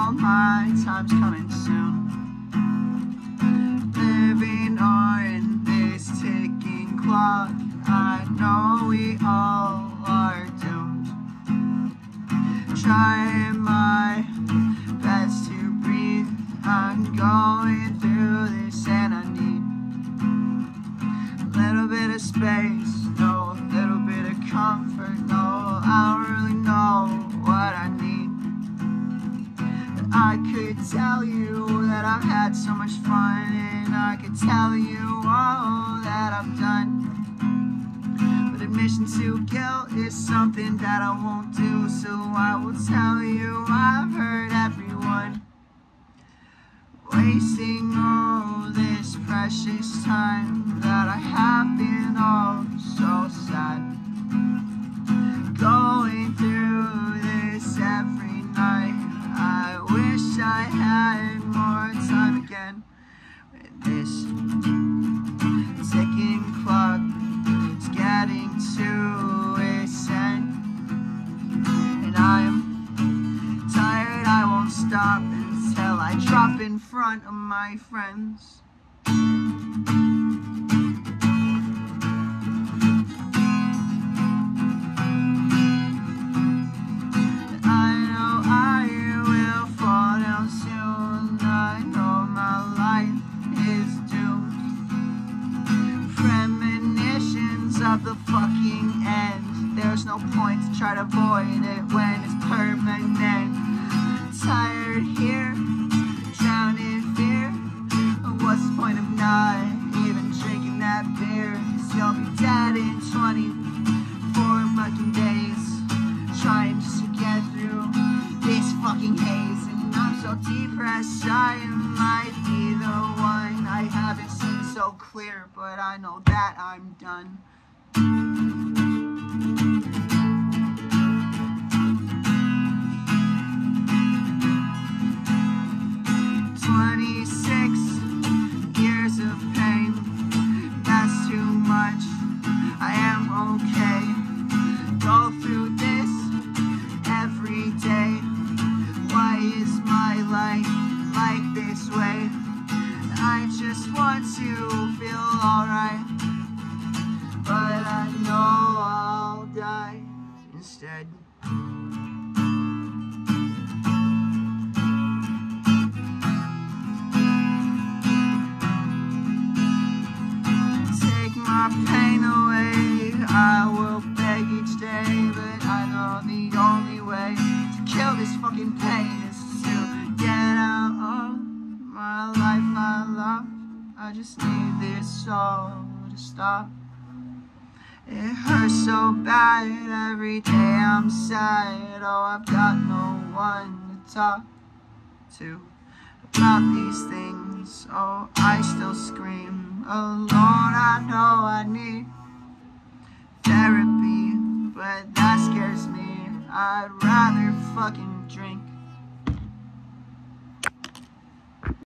know my time's coming soon. Living on this ticking clock, I know we all are doomed. Trying my best to breathe, I'm going through this and I need a little bit of space, no, a little bit of comfort, no, I don't really know what I need. But I could tell you that I've had so much fun, and I could tell you all that I've done. But admission to guilt is something that I won't do, so I will tell you I've hurt everyone. Wasting all this precious time that I have been all so sad. Going through this every night, I wish I had more time again. With this ticking clock is getting to its end, and I am tired, I won't stop until I drop in front of my friends. I know I will fall down soon, I know my life is doomed. Premonitions of the fucking end, there's no point to try to avoid it when it's permanent. Tired here, drowned in fear. What's the point of not even drinking that beer? 'Cause you'll be dead in 24 fucking days, trying just to get through this fucking haze. And I'm so depressed, I might be the one. I haven't seen so clear, but I know that I'm done. 26 years of pain, that's too much, I am okay. Go through this every day. Why is my life like this way? I just want to feel alright, but I know I'll die instead. My pain away, I will beg each day, but I know the only way to kill this fucking pain is to get out of my life I love. I just need this all to stop. It hurts so bad, every day I'm sad. Oh, I've got no one to talk to about these things. Oh, I still scream alone. I know I need therapy, but that scares me. I'd rather fucking drink.